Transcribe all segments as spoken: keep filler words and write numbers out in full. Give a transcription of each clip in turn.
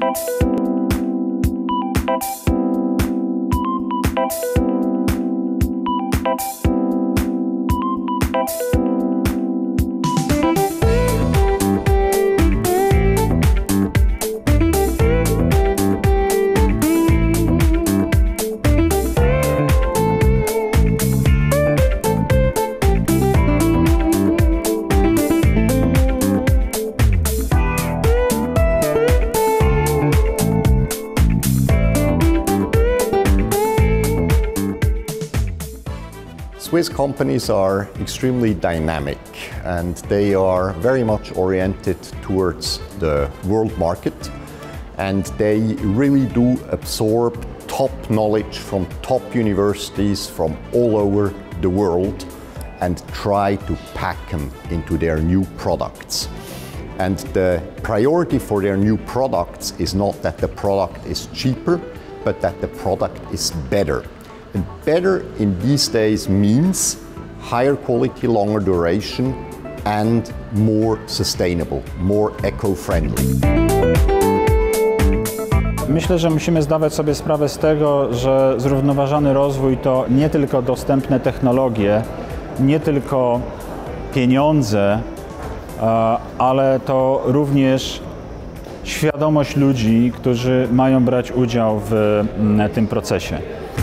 Swiss companies are extremely dynamic and they are very much oriented towards the world market, and they really do absorb top knowledge from top universities from all over the world and try to pack them into their new products. And the priority for their new products is not that the product is cheaper, but that the product is better. And better in these days means higher quality, longer duration, and more sustainable, more eco-friendly. Myślę, że musimy zdawać sobie sprawę z tego, że zrównoważony rozwój to nie tylko dostępne technologie, nie tylko pieniądze, ale to również świadomość ludzi, którzy mają brać udział w tym procesie.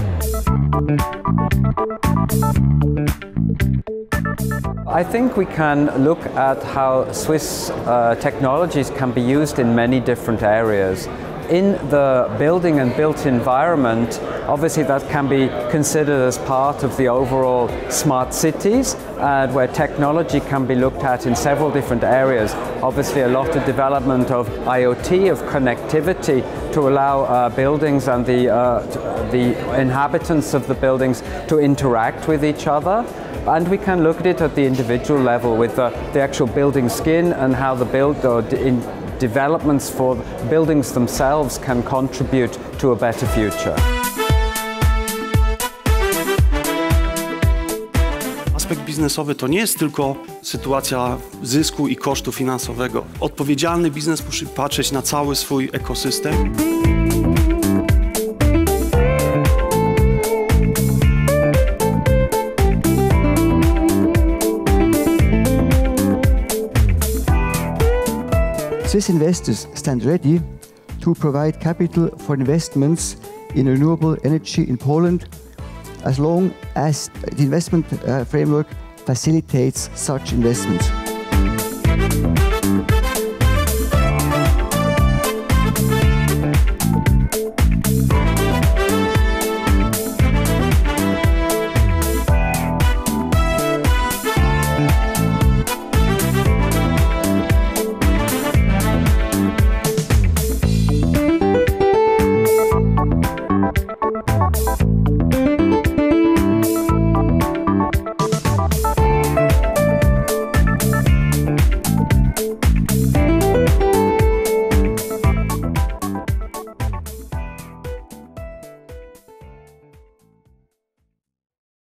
I think we can look at how Swiss uh, technologies can be used in many different areas. In the building and built environment, obviously that can be considered as part of the overall smart cities, and where technology can be looked at in several different areas. Obviously a lot of development of I O T, of connectivity, to allow uh, buildings and the, uh, the inhabitants of the buildings to interact with each other. And we can look at it at the individual level with the, the actual building skin and how the build or in developments for buildings themselves can contribute to a better future. Aspekt biznesowy to nie jest tylko sytuacja zysku i kosztu finansowego. Odpowiedzialny biznes musi patrzeć na cały swój ekosystem. Swiss investors stand ready to provide capital for investments in renewable energy in Poland, as long as the investment uh, framework facilitates such investments.